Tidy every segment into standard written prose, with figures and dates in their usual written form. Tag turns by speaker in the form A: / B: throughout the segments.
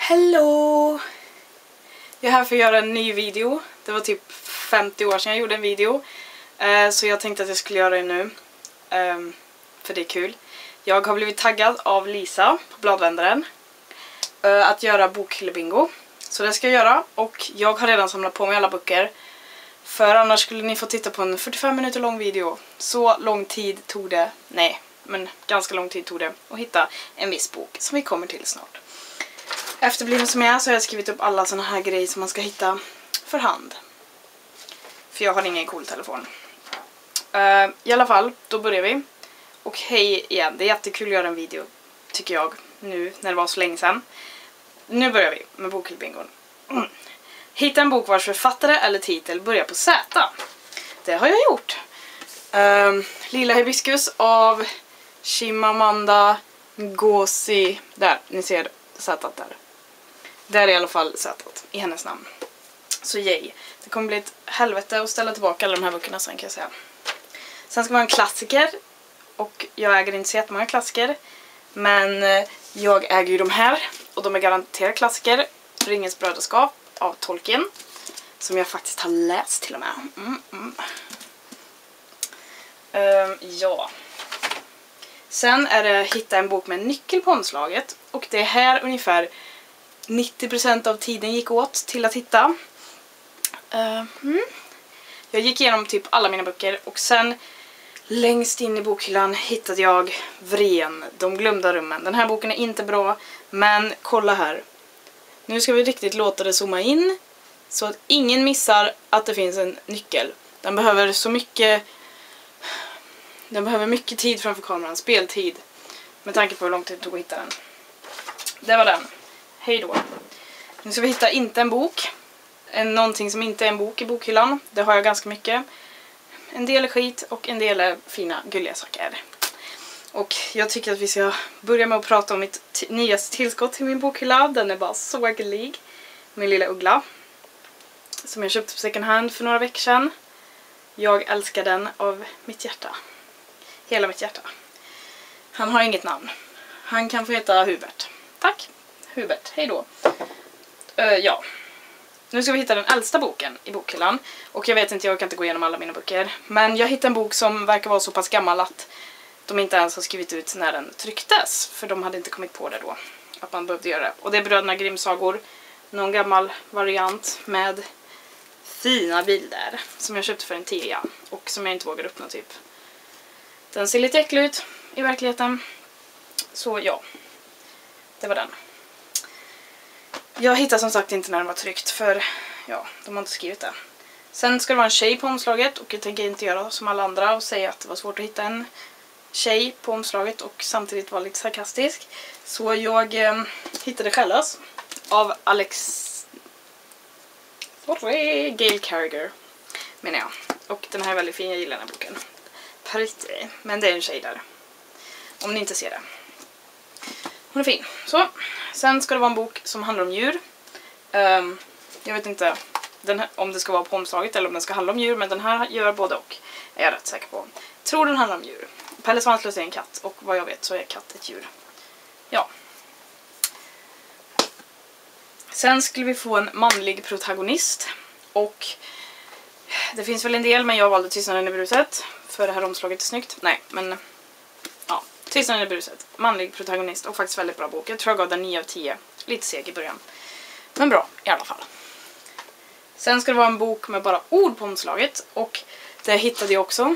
A: Hello! Jag är här för att göra en ny video. Det var typ 50 år sedan jag gjorde en video. Så jag tänkte att jag skulle göra det nu. För det är kul. Jag har blivit taggad av Lisa på Bladvändaren att göra bokhyllebingo. Så det ska jag göra. Och jag har redan samlat på mig alla böcker. För annars skulle ni få titta på en 45 minuter lång video. Så lång tid tog det. Nej, men ganska lång tid tog det att hitta en viss bok som vi kommer till snart. Efterbliven som jag är så har jag skrivit upp alla såna här grejer som man ska hitta för hand. För jag har ingen cool telefon. I alla fall, då börjar vi. Och hej igen, det är jättekul att göra en video, tycker jag, nu när det var så länge sedan. Nu börjar vi med bokhyllebingon. Hitta en bok vars författare eller titel börjar på Z. Det har jag gjort. Lilla hibiskus av Chimamanda Ngozi. Där, ni ser Z där. Där är i alla fall Z i hennes namn. Så yay. Det kommer bli ett helvete att ställa tillbaka alla de här böckerna sen, kan jag säga. Sen ska man ha en klassiker. Och jag äger inte så jättemånga klassiker. Men jag äger ju de här. Och de är garanterat klassiker. Ringens brödraskap av Tolkien. Som jag faktiskt har läst till och med. Ja. Sen är det hitta en bok med en nyckel på omslaget. Och det är här ungefär 90% av tiden gick åt till att hitta. Jag gick igenom typ alla mina böcker. Och sen längst in i bokhyllan hittade jag Vren, De glömda rummen. Den här boken är inte bra, men kolla här. Nu ska vi riktigt låta det zooma in. Så att ingen missar att det finns en nyckel. Den behöver så mycket... Den behöver mycket tid framför kameran, speltid. Med tanke på hur lång tid det tog att hitta den. Det var den. Hej då. Nu ska vi hitta inte en bok. Någonting som inte är en bok i bokhyllan. Det har jag ganska mycket. En del är skit och en del är fina, gulliga saker. Och jag tycker att vi ska börja med att prata om mitt nyaste tillskott till min bokhylla. Den är bara så gullig. Min lilla uggla. Som jag köpte på second hand för några veckor sedan. Jag älskar den av mitt hjärta. Hela mitt hjärta. Han har inget namn. Han kan få heta Hubert. Tack, Hubert. Hej då. Ja. Nu ska vi hitta den äldsta boken i bokhyllan. Och jag vet inte, jag kan inte gå igenom alla mina böcker. Men jag hittade en bok som verkar vara så pass gammal att de inte ens har skrivit ut när den trycktes. För de hade inte kommit på det då. Att man behövde göra det. Och det är Bröderna Grimm sagor. Någon gammal variant med fina bilder. Som jag köpte för en 10. Och som jag inte vågar öppna typ. Den ser lite äcklig ut i verkligheten. Så ja. Det var den. Jag hittade som sagt inte när den var tryckt. För ja, de har inte skrivit det. Sen ska det vara en tjej på omslaget. Och jag tänker inte göra som alla andra och säga att det var svårt att hitta en tjej på omslaget. Och samtidigt vara lite sarkastisk. Så jag hittade Själlas av Gail Carriger, menar jag. Och den här är väldigt fin, jag gillar den här boken. Pretty. Men det är en tjej där. Om ni inte ser det. Hon är fin. Så. Sen ska det vara en bok som handlar om djur. Jag vet inte om det ska vara på omslaget eller om den ska handla om djur. Men den här gör både och. Är jag rätt säker på. Tror den handlar om djur. Pelle Svanslös är en katt. Och vad jag vet så är katt ett djur. Ja. Sen skulle vi få en manlig protagonist. Och det finns väl en del, men jag valde Tystnaden i bruset. För det här omslaget är snyggt. Nej, men ja, Tystnaden i bruset. Manlig protagonist och faktiskt väldigt bra bok. Jag tror jag gav den 9 av 10. Lite seg i början. Men bra, i alla fall. Sen ska det vara en bok med bara ord på omslaget. Och det hittade jag också.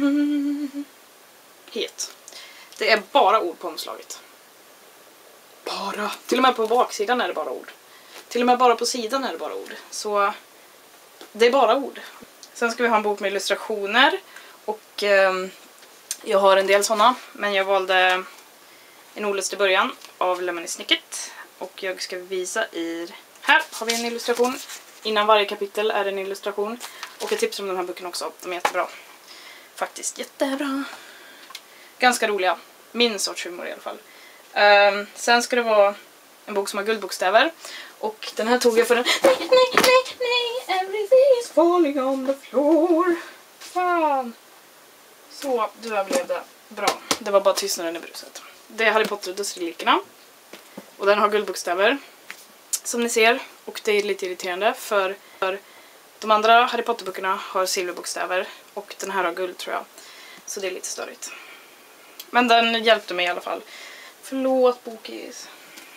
A: Hit. Det är bara ord på omslaget. Bara. Till och med på baksidan är det bara ord. Till och med bara på sidan är det bara ord. Så det är bara ord. Sen ska vi ha en bok med illustrationer. Och jag har en del sådana. Men jag valde en olust i början av Lemony Snicket. Och jag ska visa er. Här har vi en illustration. Innan varje kapitel är det en illustration. Och jag tipsar om de här böckerna också. De är jättebra. Faktiskt jättebra. Ganska roliga. Min sorts humor i alla fall. Sen ska det vara en bok som har guldbokstäver. Och den här tog jag för den. Nej, everything is falling on the floor. Fan. Så, du överlevde. Bra. Det var bara Tystnaden i bruset. Det är Harry Potter och Dödsrelikerna. Och den har guldbokstäver. som ni ser. Och det är lite irriterande för de andra Harry Potter-böckerna har silverbokstäver och den här har guld tror jag. Så det är lite störigt. Men den hjälpte mig i alla fall. Förlåt bokis.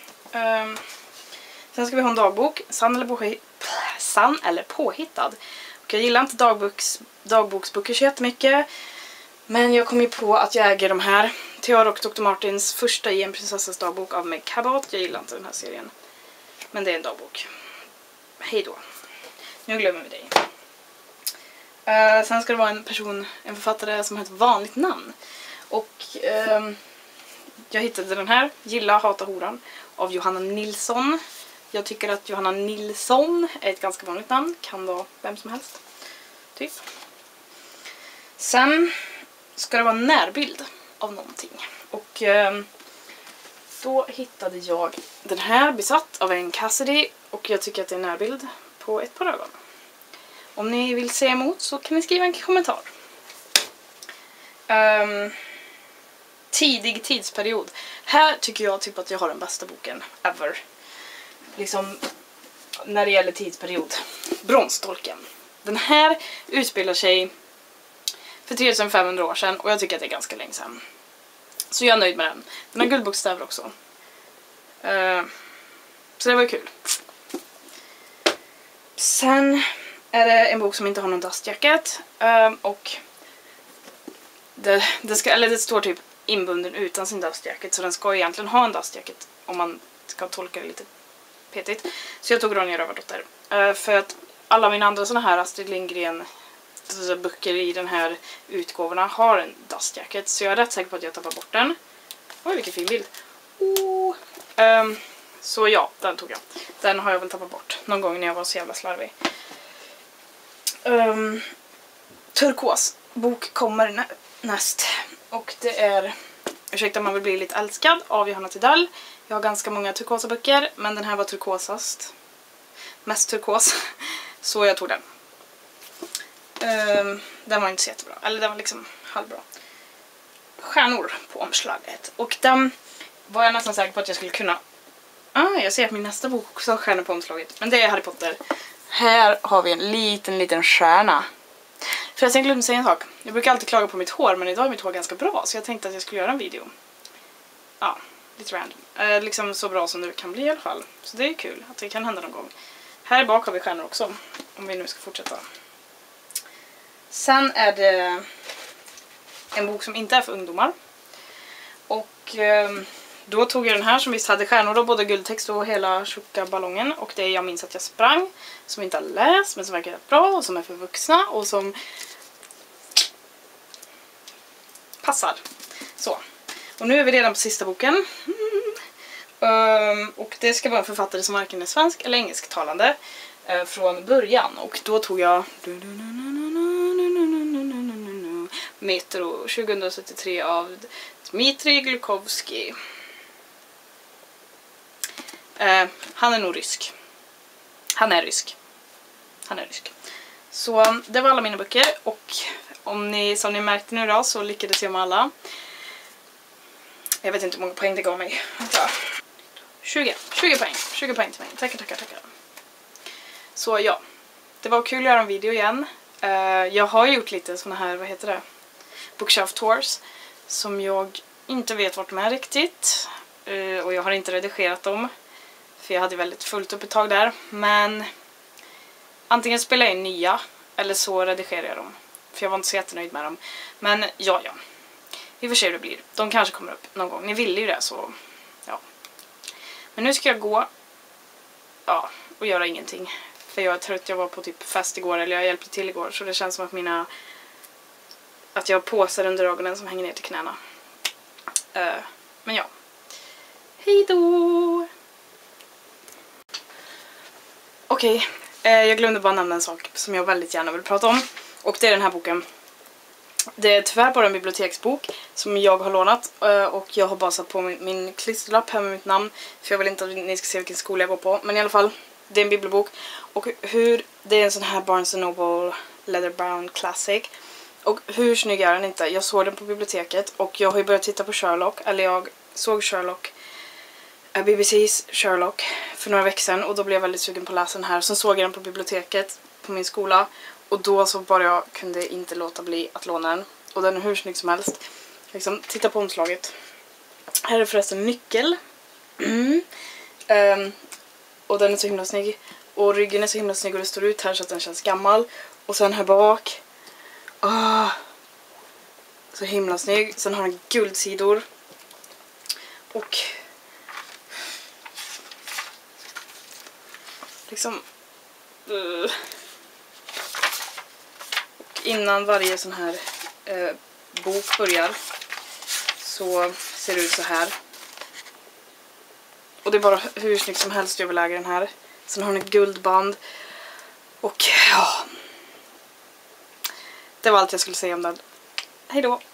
A: Sen ska vi ha en dagbok. Sann eller påhittad. Och jag gillar inte dagboksböcker så jättemycket. Men jag kom ju på att jag äger de här. Theodor och Dr. Martins första i en prinsessas dagbok av Meg Cabot. Jag gillar inte den här serien. Men det är en dagbok. Hej då. Nu glömmer vi dig. Sen ska det vara en författare som har ett vanligt namn. Och jag hittade den här. Gilla, hata, horan. Av Johanna Nilsson. Jag tycker att Johanna Nilsson är ett ganska vanligt namn. Kan vara vem som helst. Typ. Sen ska det vara en närbild av någonting. Och då hittade jag den här besatt av en Cassidy. Och jag tycker att det är en närbild på ett par ögon. Om ni vill se emot så kan ni skriva en kommentar. Tidig tidsperiod. Här tycker jag typ att jag har den bästa boken ever. Liksom när det gäller tidsperiod. Bronsdolken. Den här utspelar sig för 3500 år sedan och jag tycker att det är ganska länge sedan. Så jag är nöjd med den. Den har guldbokstäver också. Så det var ju kul. Sen är det en bok som inte har någon dust jacket. Och det står typ inbunden utan sin dust jacket. Så den ska egentligen ha en dust jacket om man ska tolka det lite petigt. Så jag tog Ronja Rövardotter. För att alla mina andra såna här Astrid Lindgren böcker i den här utgåvorna har en dust jacket. Så jag är rätt säker på att jag tappar bort den. Oj, vilken fin bild. Så ja, den tog jag. Den har jag väl tappat bort någon gång när jag var så jävla slarvig. Turkos bok kommer näst. Och det är Ursäkta man vill bli lite älskad av Johanna Tidell. Jag har ganska många turkosa böcker, men den här var turkosast. Mest turkos. Så jag tog den. Den var inte så jättebra. Eller den var liksom halvbra. Stjärnor på omslaget. Och den var jag nästan säker på att jag skulle kunna... jag ser att min nästa bok också har stjärnor på omslaget. Men det är Harry Potter. Här har vi en liten stjärna. Förresten, jag glömde säga en sak. Jag brukar alltid klaga på mitt hår, men idag är mitt hår ganska bra. Så jag tänkte att jag skulle göra en video. Ja, lite random. Liksom så bra som det kan bli i alla fall. Så det är kul att det kan hända någon gång. Här bak har vi stjärnor också. Om vi nu ska fortsätta. Sen är det en bok som inte är för ungdomar. Och då tog jag den här som visst hade stjärnor och både guldtext och hela tjocka ballongen. Och det är Jag minns att jag sprang. Som inte har läst men som verkar bra och som är för vuxna och som passar. Så. Och nu är vi redan på sista boken. Och det ska vara en författare som varken är svensk eller engelsktalande från början. Och då tog jag Metro 2073 av Dmitrij Glukovsky. Han är nog rysk. Han är rysk. Så det var alla mina böcker. Och om ni, som ni märkte nu då, så lyckades jag med alla. Jag vet inte hur många poäng det gav mig. 20 poäng. 20 poäng till mig. Tackar. Så ja, det var kul att göra en video igen. Jag har gjort lite såna här, vad heter det? Bookshelf tours. Som jag inte vet vart de är riktigt. Och jag har inte redigerat dem. För jag hade väldigt fullt upp ett tag där. Men antingen spelar jag in nya eller så redigerar jag dem. För jag var inte så jättenöjd med dem. Men ja. Vi får se hur det blir. De kanske kommer upp någon gång. Ni ville ju det så ja. Men nu ska jag gå och göra ingenting. För jag är trött. Jag var på typ fest igår eller jag hjälpte till igår. Så det känns som att jag har påsar under ögonen som hänger ner till knäna. Men ja. Hej då! Okej, jag glömde bara nämna en sak som jag väldigt gärna vill prata om. Och det är den här boken. Det är tyvärr bara en biblioteksbok som jag har lånat. Och jag har bara satt på min klisterlapp här med mitt namn. För jag vill inte att ni ska se vilken skola jag går på. Men i alla fall, det är en bibelbok. Och det är en sån här Barnes & Noble Leather Brown Classic. Och hur snygg är den inte? Jag såg den på biblioteket. Och jag har ju börjat titta på Sherlock. Eller jag såg Sherlock BBC's Sherlock för några veckor sedan och då blev jag väldigt sugen på att läsa den här. Sen såg jag den på biblioteket på min skola och då så bara jag kunde inte låta bli att låna den. Och den är hur snygg som helst. Liksom, titta på omslaget. Här är förresten nyckel. Och den är så himla snygg. Och ryggen är så himla snygg och det står ut här så att den känns gammal. Och sen här bak. Så himla snygg. Sen har den guldsidor. Och liksom och innan varje sån här bok börjar så ser det ut så här. Och det är bara hur snyggt som helst jag vill lägga den här. Sen har den ett guldband. Och ja. Det var allt jag skulle säga om den. Hej då!